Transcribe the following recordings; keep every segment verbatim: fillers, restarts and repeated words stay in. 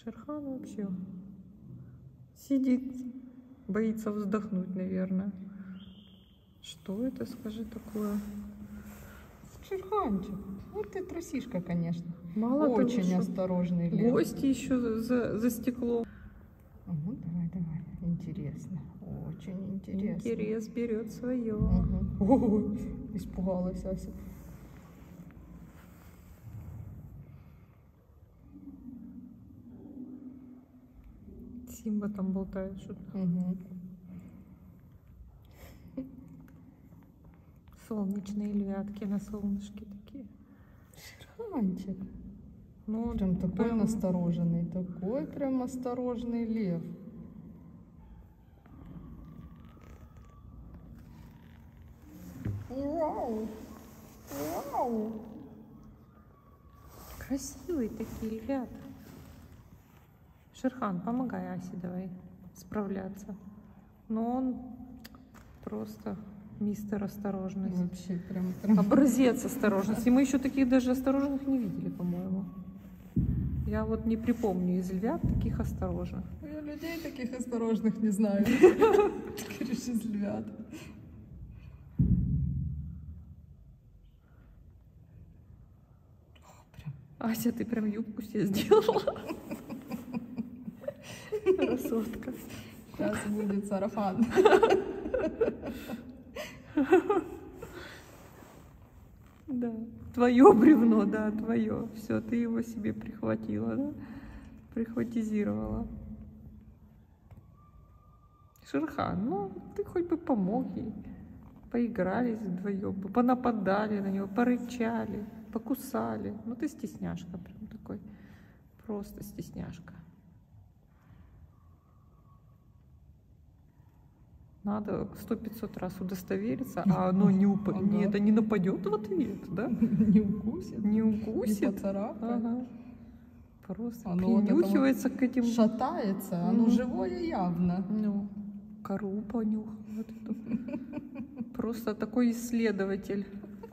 Шерхан вообще сидит, боится вздохнуть, наверное. Что это, скажи, такое? Шерханчик. Вот ты трусишка, конечно. Мало Очень того, осторожный лев. Гости еще за, за стеклом. Угу, давай, давай. Интересно. Очень интересно. Интерес берет свое. Угу. Ой, испугалась Ася. Симба там болтает что-то. Угу. Солнечные львятки на солнышке такие. Шерханчик. Ну, Прям такой прям... настороженный, такой прям осторожный лев. Вау! Вау! Красивые такие львята. Шерхан, помогай Асе давай справляться. Но он просто мистер осторожность. Вообще прям, прям... Образец осторожности. Мы еще таких даже осторожных не видели, по-моему. Я вот не припомню из львят таких осторожных. Я людей таких осторожных не знаю. Говоришь, из львят. Ася, ты прям юбку себе сделала. Красотка. Сейчас будет сарафан. Да, твое бревно, да, твое. Все, ты его себе прихватила, да? Прихватизировала. Шерхан, ну, ты хоть бы помог ей. Поигрались вдвоем, понападали на него, порычали, покусали. Ну, ты стесняшка прям такой. Просто стесняшка. Надо сто пятьсот раз удостовериться, а оно не, уп... Ага. не, это не нападет в ответ, да? Не укусит. Не укусит. Не поцарапает. Ага. Просто Оно принюхивается вот к этим... Шатается, оно Мгм. живое явно. Ну, кору понюхает. Просто такой исследователь.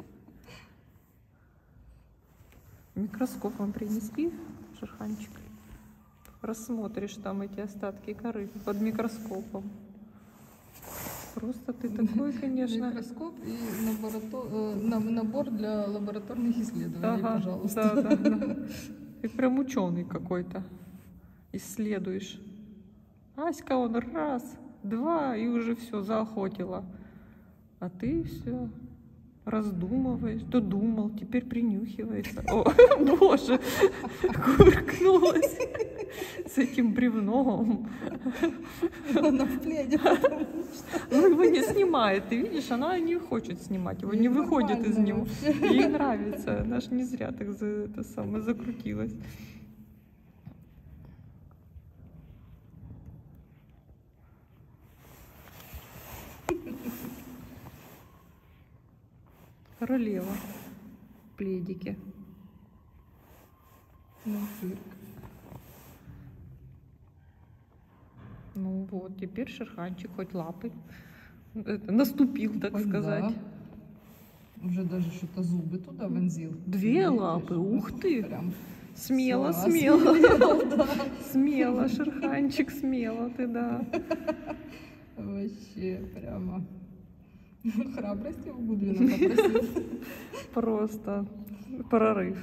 Микроскоп вам принесли, Шерханчик? Рассмотришь там эти остатки коры под микроскопом. Просто ты такой, конечно... Микроскоп и лаборато... набор для лабораторных исследований, Ага, пожалуйста. да, да, да. Ты прям ученый какой-то. Исследуешь. Аська, он раз, два, и уже все заохотила. А ты все раздумываешь, додумал, теперь принюхивается. О, боже, кувыркнулась с этим бревном. Она в пледе. Ну, его не снимает, ты видишь, она не хочет снимать его, не выходит из него. Ей нравится, она ж не зря так за это самое закрутилась. Королева в пледике. Ну, цирк. Ну вот, теперь Шерханчик хоть лапы это, наступил, так Хоть сказать. да. Уже даже что-то зубы туда вонзил. Две Видишь? лапы, ух ты! Прям Смело, всё, смело. осмелел, да. Смело, Шерханчик, смело ты, да. Вообще прямо храбрости у Гудвина попросил. Просто прорыв.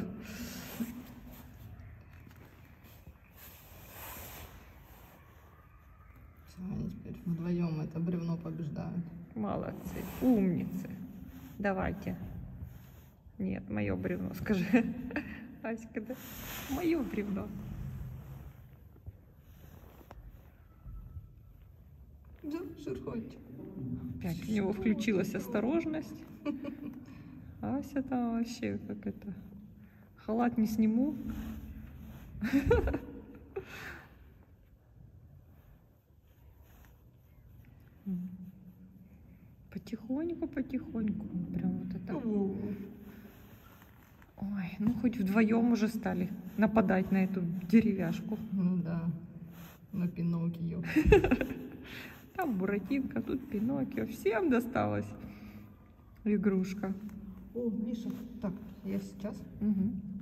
Все, они теперь вдвоем это бревно побеждают. Молодцы, умницы. Давайте. Нет, мое бревно, скажи. Аська, да? Мое бревно. Да, Шерханчик. Опять у него включилась осторожность. Ася там вообще как это. Халат не сниму. Потихоньку, потихоньку. Прям вот это. Ой, ну хоть вдвоем уже стали нападать на эту деревяшку. Ну да, на Пиноккио. Там Буратинка, тут Пиноккио. Всем досталась игрушка. О, Миша, так, я сейчас. Угу.